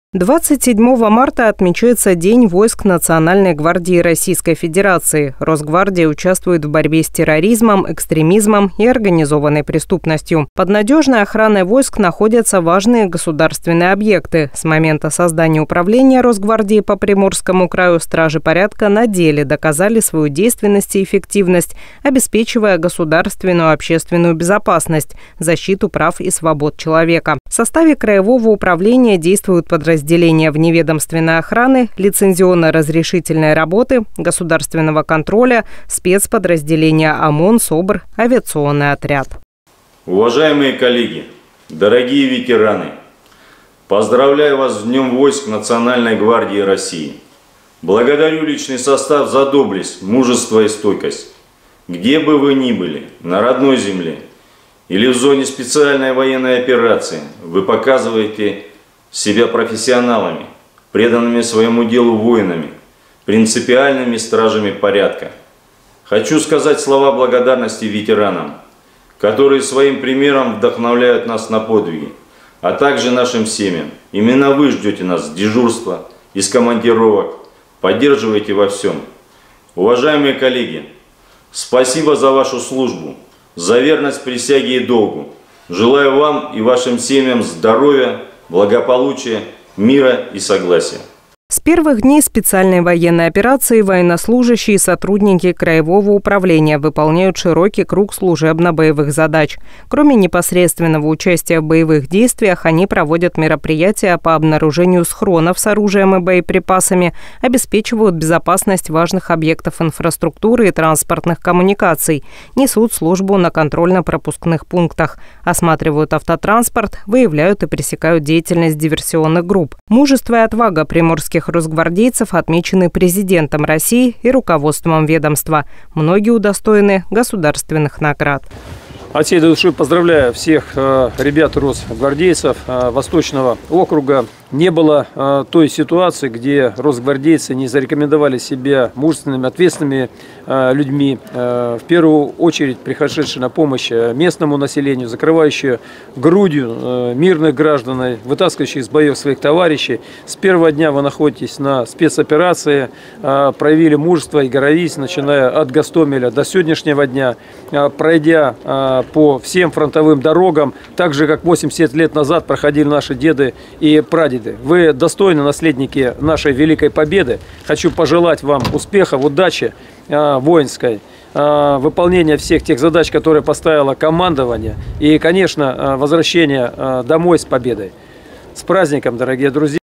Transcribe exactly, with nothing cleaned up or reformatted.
двадцать седьмого марта отмечается День войск Национальной гвардии Российской Федерации. Росгвардия участвует в борьбе с терроризмом, экстремизмом и организованной преступностью. Под надежной охраной войск находятся важные государственные объекты. С момента создания управления Росгвардии по Приморскому краю стражи порядка на деле доказали свою действенность и эффективность, обеспечивая государственную общественную безопасность, защиту прав и свобод человека. В составе краевого управления действуют подразделения Отделения вневедомственной охраны, лицензионно-разрешительной работы, государственного контроля, спецподразделения ОМОН, СОБР, авиационный отряд. Уважаемые коллеги, дорогие ветераны, поздравляю вас с Днем войск Национальной гвардии России. Благодарю личный состав за доблесть, мужество и стойкость. Где бы вы ни были, на родной земле или в зоне специальной военной операции, вы показываете себя профессионалами, преданными своему делу воинами, принципиальными стражами порядка. Хочу сказать слова благодарности ветеранам, которые своим примером вдохновляют нас на подвиги, а также нашим семьям. Именно вы ждете нас с дежурства, из командировок, поддерживаете во всем. Уважаемые коллеги, спасибо за вашу службу, за верность присяге и долгу. Желаю вам и вашим семьям здоровья, благополучия, мира и согласия. С первых дней специальной военной операции военнослужащие и сотрудники Краевого управления выполняют широкий круг служебно-боевых задач. Кроме непосредственного участия в боевых действиях, они проводят мероприятия по обнаружению схронов с оружием и боеприпасами, обеспечивают безопасность важных объектов инфраструктуры и транспортных коммуникаций, несут службу на контрольно-пропускных пунктах, осматривают автотранспорт, выявляют и пресекают деятельность диверсионных групп. Мужество и отвага приморских росгвардейцев отмечены президентом России и руководством ведомства. Многие удостоены государственных наград. От всей души поздравляю всех э, ребят росгвардейцев э, Восточного округа. Не было э, той ситуации, где росгвардейцы не зарекомендовали себя мужественными, ответственными э, людьми, э, в первую очередь пришедшие на помощь местному населению, закрывающие грудью э, мирных граждан, вытаскивающих из боев своих товарищей. С первого дня вы находитесь на спецоперации, э, проявили мужество и героизм, начиная от Гостомеля до сегодняшнего дня, э, пройдя э, по всем фронтовым дорогам, так же, как восемьдесят лет назад проходили наши деды и прадеды. Вы достойны наследники нашей великой победы. Хочу пожелать вам успехов, удачи э, воинской, э, выполнения всех тех задач, которые поставило командование, и, конечно, э, возвращения э, домой с победой. С праздником, дорогие друзья!